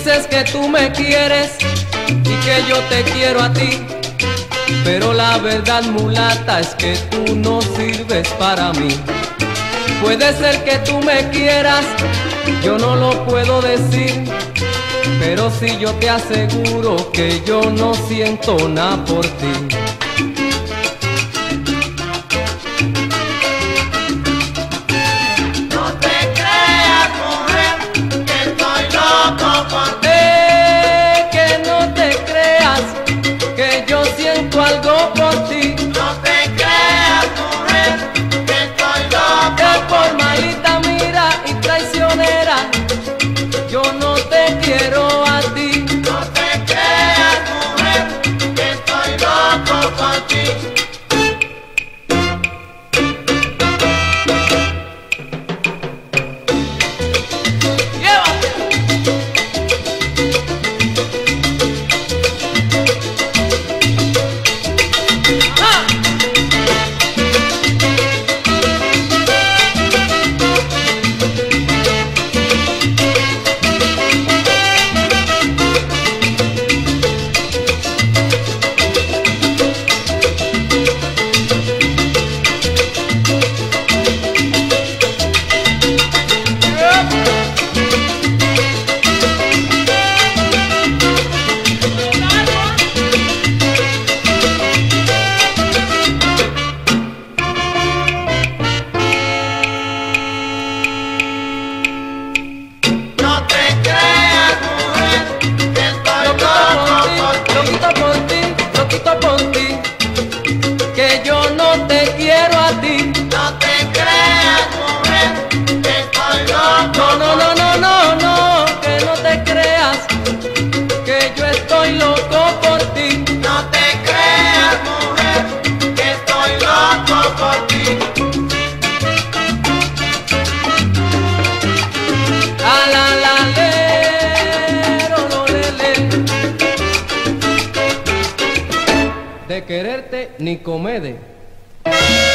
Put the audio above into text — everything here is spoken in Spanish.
dices que tú me quieres y que yo te quiero a ti, pero la verdad, mulata, es que tú no sirves para mí. Puede ser que tú me quieras, yo no lo puedo decir, pero sí yo te aseguro que yo no siento nada por ti. Algo por ti. No te creas, mujer, que estoy loco. Que por malita, mira, y traicionera, yo no te quiero a ti. No te creas, mujer, que estoy loco por ti. Por ti, que yo no te quiero a ti. No te creas, mujer, que estoy loco. No, que no te creas, que yo estoy loco por ti. No te creas, mujer, que estoy loco por ti. A la le, lo le. De quererte ni comede.